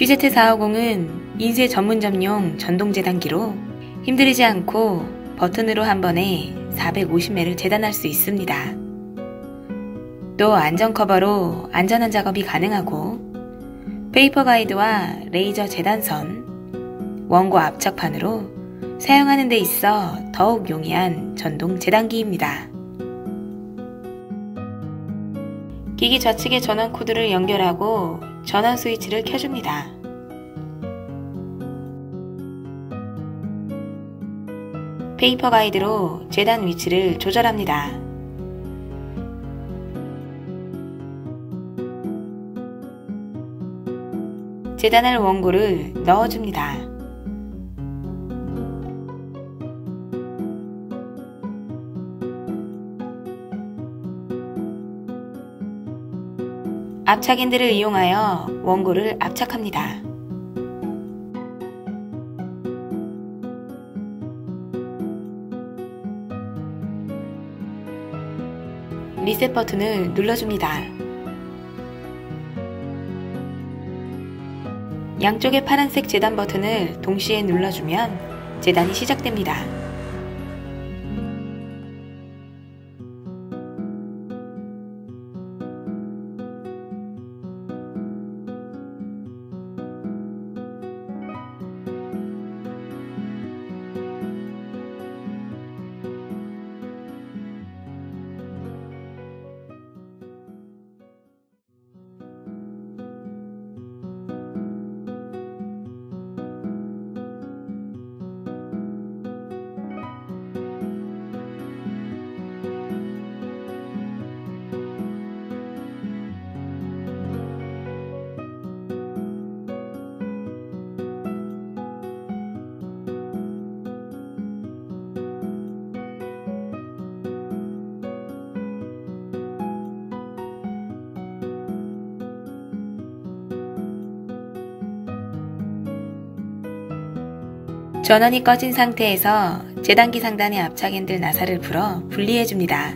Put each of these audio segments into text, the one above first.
QZ450은 인쇄 전문점용 전동재단기로 힘들이지 않고 버튼으로 한 번에 450매를 재단할 수 있습니다. 또 안전 커버로 안전한 작업이 가능하고 페이퍼 가이드와 레이저 재단선, 원고 압착판으로 사용하는 데 있어 더욱 용이한 전동 재단기입니다. 기기 좌측에 전원 코드를 연결하고 전원 스위치를 켜줍니다. 페이퍼 가이드로 재단 위치를 조절합니다. 재단할 원고를 넣어줍니다. 압착핸들을 이용하여 원고를 압착합니다. 리셋 버튼을 눌러줍니다. 양쪽의 파란색 재단 버튼을 동시에 눌러주면 재단이 시작됩니다. 전원이 꺼진 상태에서 재단기 상단의 압착핸들 나사를 풀어 분리해줍니다.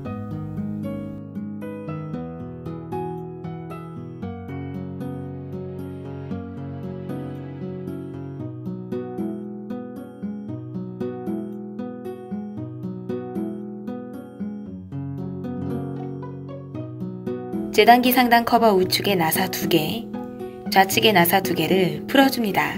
재단기 상단 커버 우측에 나사 2개, 좌측에 나사 2개를 풀어줍니다.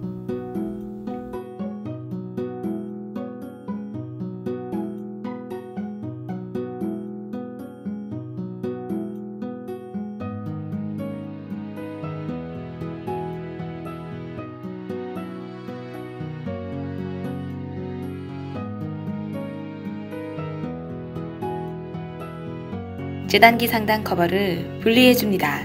재단기 상단 커버를 분리해줍니다.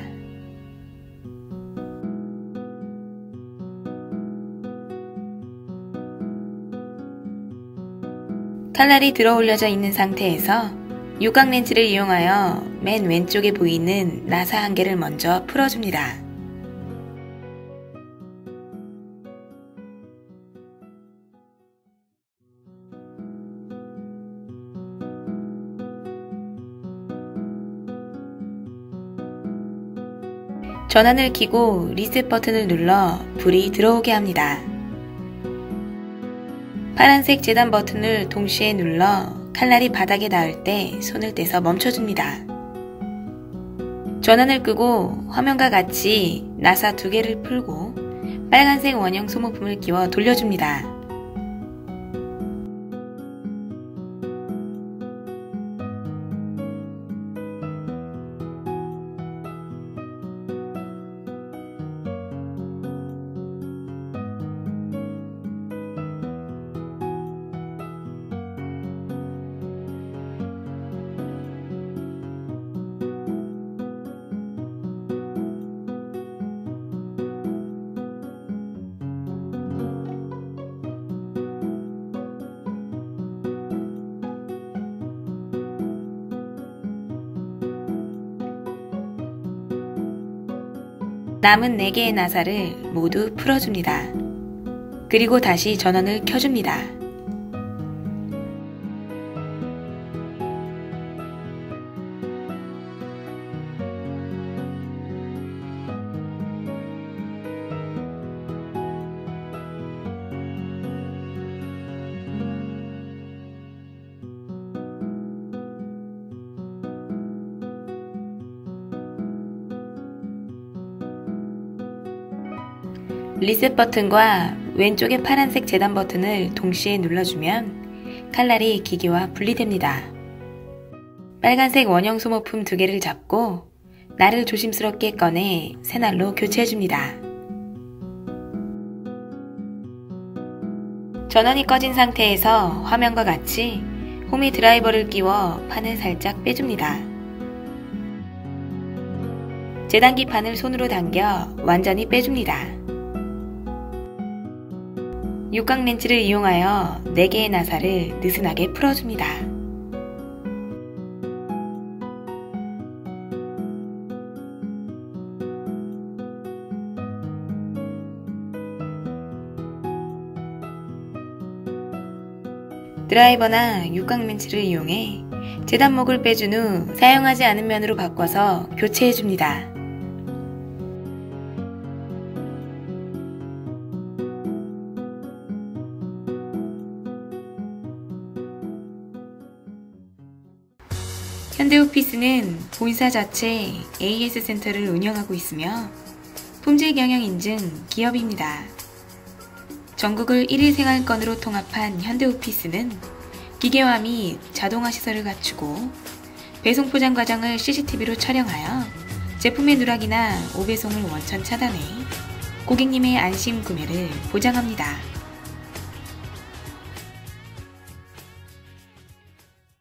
칼날이 들어 올려져 있는 상태에서 육각 렌치를 이용하여 맨 왼쪽에 보이는 나사 1개를 먼저 풀어줍니다. 전원을 켜고 리셋 버튼을 눌러 불이 들어오게 합니다. 파란색 재단 버튼을 동시에 눌러 칼날이 바닥에 닿을 때 손을 떼서 멈춰줍니다. 전원을 끄고 화면과 같이 나사 2개를 풀고 빨간색 원형 소모품을 끼워 돌려줍니다. 남은 4개의 나사를 모두 풀어줍니다. 그리고 다시 전원을 켜줍니다. 리셋 버튼과 왼쪽의 파란색 재단 버튼을 동시에 눌러주면 칼날이 기계와 분리됩니다. 빨간색 원형 소모품 2개를 잡고 날을 조심스럽게 꺼내 새 날로 교체해줍니다. 전원이 꺼진 상태에서 화면과 같이 호미 드라이버를 끼워 판을 살짝 빼줍니다. 재단기 판을 손으로 당겨 완전히 빼줍니다. 육각 렌치를 이용하여 4개의 나사를 느슨하게 풀어줍니다. 드라이버나 육각 렌치를 이용해 재단목을 빼준 후 사용하지 않은 면으로 바꿔서 교체해줍니다. 현대오피스는 본사 자체 AS 센터를 운영하고 있으며 품질 경영 인증 기업입니다. 전국을 1일 생활권으로 통합한 현대오피스는 기계화 및 자동화 시설을 갖추고 배송 포장 과정을 CCTV로 촬영하여 제품의 누락이나 오배송을 원천 차단해 고객님의 안심 구매를 보장합니다.